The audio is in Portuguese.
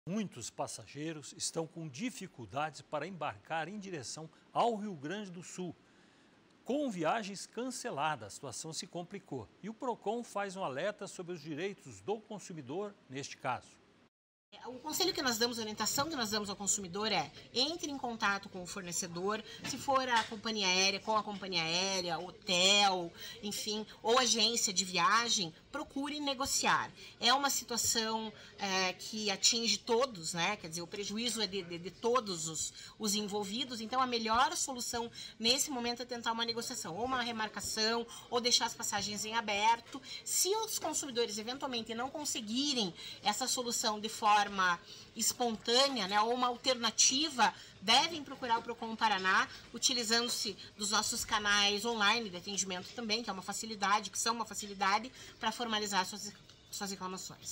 Muitos passageiros estão com dificuldades para embarcar em direção ao Rio Grande do Sul. Com viagens canceladas, a situação se complicou e o Procon faz um alerta sobre os direitos do consumidor neste caso. O conselho que nós damos, a orientação que nós damos ao consumidor é: entre em contato com o fornecedor, se for a companhia aérea, com a companhia aérea, hotel, enfim, ou agência de viagem, procure negociar. É uma situação que atinge todos, né? Quer dizer, o prejuízo é de todos os envolvidos, então a melhor solução nesse momento é tentar uma negociação, ou uma remarcação, ou deixar as passagens em aberto. Se os consumidores eventualmente não conseguirem essa solução de forma espontânea, né, ou uma alternativa, devem procurar o Procon Paraná, utilizando-se dos nossos canais online de atendimento também, que são uma facilidade para formalizar suas reclamações.